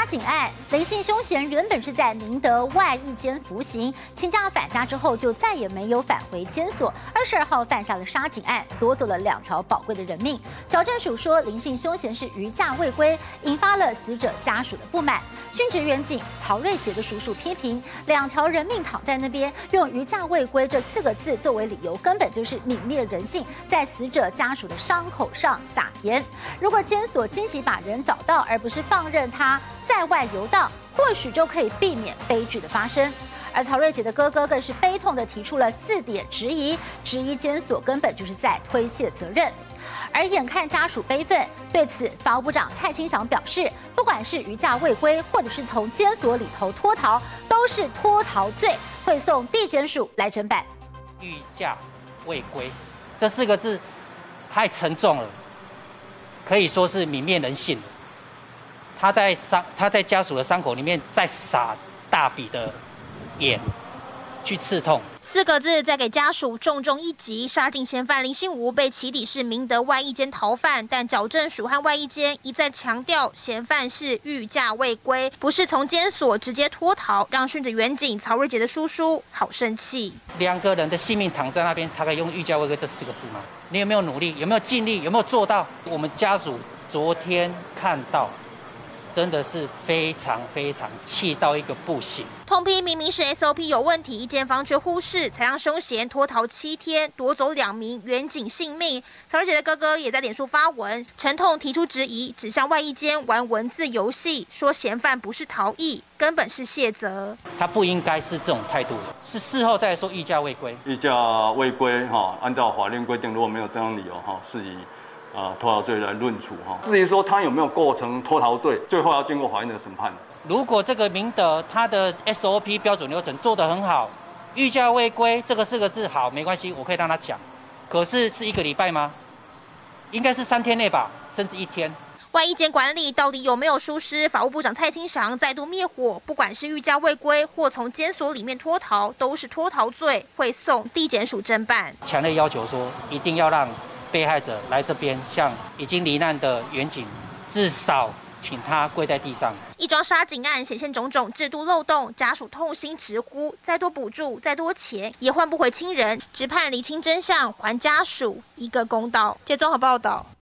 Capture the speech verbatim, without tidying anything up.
杀警案，林姓凶嫌原本是在明德外一间服刑，请假返家之后就再也没有返回监所。二十二号犯下了杀警案，夺走了两条宝贵的人命。矫正署说，林姓凶嫌是余假未归，引发了死者家属的不满。殉职员警曹瑞杰的叔叔批评，两条人命躺在那边，用余假未归这四个字作为理由，根本就是泯灭人性，在死者家属的伤口上撒盐。如果监所积极把人找到，而不是放任他在外游荡，或许就可以避免悲剧的发生。而曹瑞杰的哥哥更是悲痛地提出了四点质疑，质疑监所根本就是在推卸责任。而眼看家属悲愤，对此法务部长蔡清祥表示，不管是余假未归，或者是从监所里头脱逃，都是脱逃罪，会送地检署来侦办。 余假未归这四个字太沉重了，可以说是泯灭人性了。他在伤他在家属的伤口里面再撒大笔的盐，去刺痛。 四个字再给家属重重一击。杀警嫌犯林信吾被起底是明德外一间逃犯，但矫正署和外一间一再强调，嫌犯是余假未归，不是从监所直接脱逃，让殉职员警曹瑞杰的叔叔好生气。 两个人的性命躺在那边，他可以用余假未归这四个字吗？你有没有努力？有没有尽力？有没有做到？我们家属昨天看到，真的是非常非常气到一个不行。 痛批明明是 S O P 有问题，检方却忽视，才让凶嫌脱逃七天，夺走两名员警性命。曹瑞杰的哥哥也在脸书发文，沉痛提出质疑，指向外一间玩文字游戏，说嫌犯不是逃逸，根本是卸责。 他不应该是这种态度，是事后再说余假未归。 余假未归哈，按照法令规定，如果没有这样理由哈，是以呃脱逃罪来论处哈。至于说他有没有构成脱逃罪，最后要经过法院的审判。 如果这个明德他的 S O P 标准流程做得很好，余假未归这个四个字好没关系，我可以让他讲。可是是一个礼拜吗？应该是三天内吧，甚至一天。 外一间管理到底有没有疏失？法务部长蔡清祥再度灭火，不管是余假未归或从监所里面脱逃，都是脱逃罪，会送地检署侦办。 强烈要求说，一定要让被害者来这边，向已经罹难的员警至少请他跪在地上。 一桩杀警案显现种种制度漏洞，家属痛心直呼，再多补助、再多钱也换不回亲人，只盼厘清真相，还家属一个公道。接综合报道。